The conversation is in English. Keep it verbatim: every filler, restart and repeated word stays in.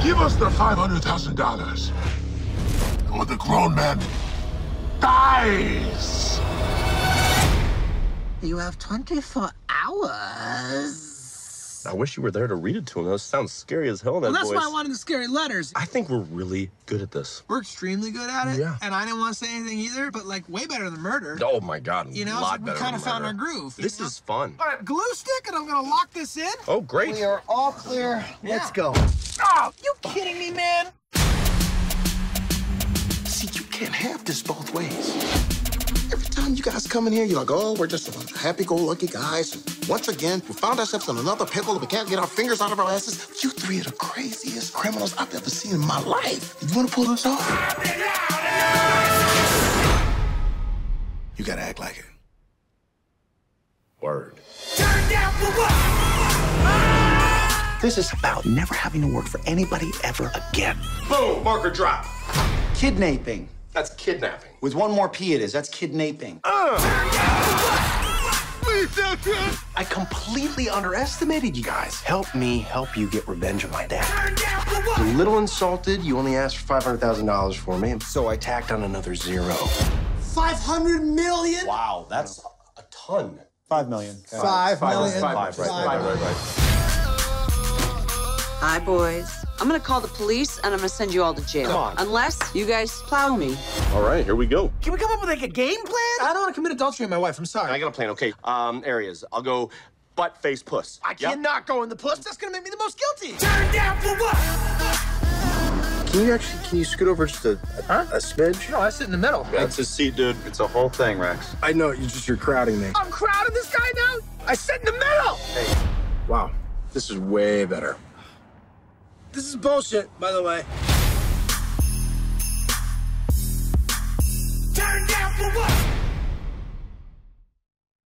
Give us the five hundred thousand dollars, or the grown man dies. You have twenty-four hours. I wish you were there to read it to him. That sounds scary as hell, that Well, that's voice. why I wanted the scary letters. I think we're really good at this. We're extremely good at it. Yeah. And I didn't want to say anything either, but like way better than murder. Oh my God, You know, a lot so we better kind than of found our murder. groove. This you know? is fun. All right, glue stick, and I'm gonna lock this in. Oh, great. We are all clear. Let's go. Oh, you kidding me, man? See, you can't have this both ways. Every time you guys come in here, you're like, oh, we're just happy-go-lucky guys. And once again, we found ourselves in another pickle and we can't get our fingers out of our asses. You three are the craziest criminals I've ever seen in my life. You want to pull this off? You gotta act like it. Word. Turn down for what? This is about never having to work for anybody ever again. Boom, marker drop. Kidnapping. That's kidnapping. With one more P it is. That's kidnapping. I completely underestimated you guys. Help me help you get revenge on my dad. I'm a little insulted. You only asked for five hundred thousand dollars for me, so I tacked on another zero. five hundred million? Wow, that's a ton. Five million. Five million. Five, right, right, right, right. Hi, boys. I'm gonna call the police and I'm gonna send you all to jail. Come on. Unless you guys plow me. All right, here we go. Can we come up with like a game plan? I don't want to commit adultery on my wife. I'm sorry. I got a plan. Okay, um, areas. I'll go butt, face, puss. I Yep. cannot go in the puss. That's gonna make me the most guilty. Turn down for what? Can you actually, can you scoot over just a, a, Huh? a smidge? No, I sit in the middle. That's his seat, dude. It's a whole thing, Rex. I know, you just, you're crowding me. I'm crowding this guy now. I sit in the middle. Wow, this is way better. This is bullshit, by the way.